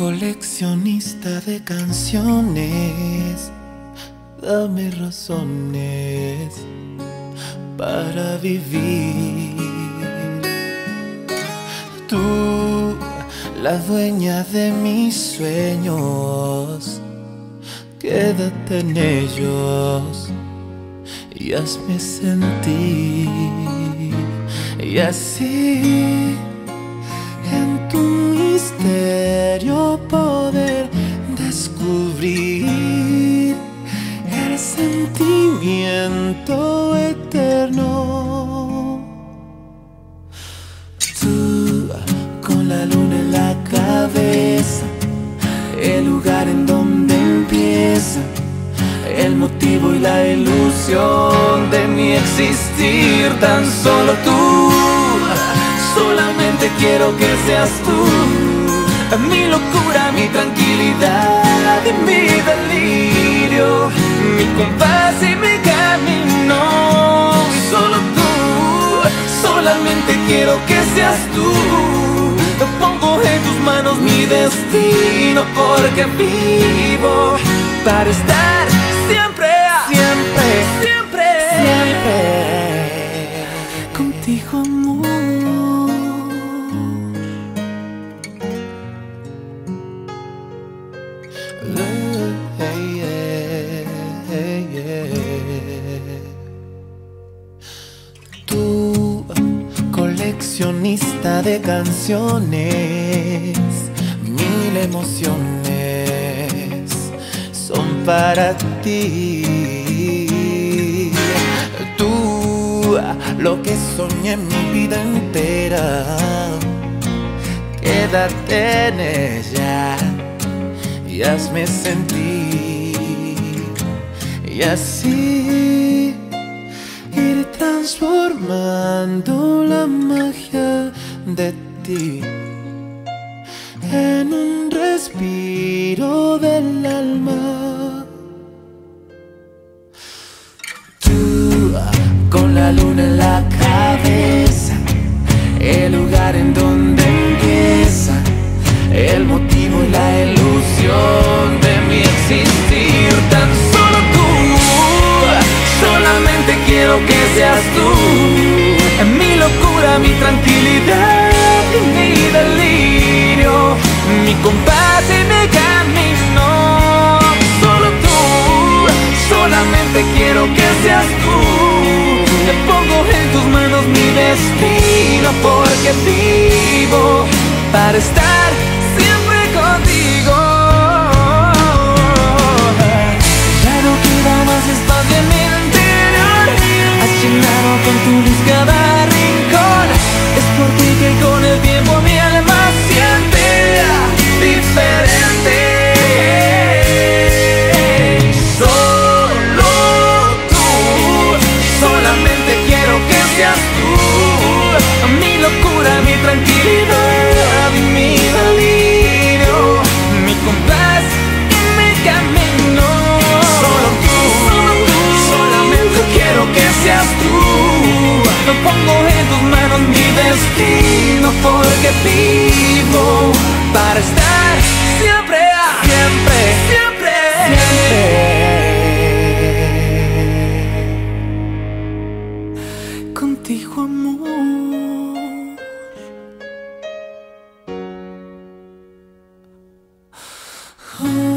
Coleccionista de canciones, dame razones para vivir. Tú, la dueña de mis sueños, quédate en ellos y hazme sentir. Y así, en tu misterio poder descubrir el sentimiento eterno. Tú, con la luna en la cabeza, el lugar en donde empieza el motivo y la ilusión de mi existir. Tan solo tú, solamente quiero que seas tú, mi locura, mi tranquilidad y mi delirio, mi compás y mi camino. Y solo tú, solamente quiero que seas tú. Pongo en tus manos mi destino, porque vivo para estar siempre, siempre, siempre, siempre contigo, amor. Tú, coleccionista de canciones, mil emociones son para ti. Tú, lo que soñé en mi vida entera, quédate en ella y hazme sentir. Y así ir transformando la magia de ti en un respiro del alma. Tú, con la luna en la cabeza, el lugar en donde empieza el motivo y la ilusión de mi existir. Tan solo tú, solamente quiero que seas tú, mi locura, mi tranquilidad y mi delirio, mi compás y mi camino. Solo tú, solamente quiero que seas tú. Te pongo en tus manos mi destino, porque vivo para estar siempre contigo. Ya no queda más espacio en mi interior, has llenado con tu luz cada rincón. Es por ti que con el tiempo mi alma siente diferente. Solo tú, solamente quiero que seas tú, mi locura, mi tranquilidad y mi delirio, mi compás y mi camino. Solo tú, solamente quiero que seas tú. No pongo en tus manos mi destino, porque vivo para estar siempre, siempre, siempre, siempre contigo, amor.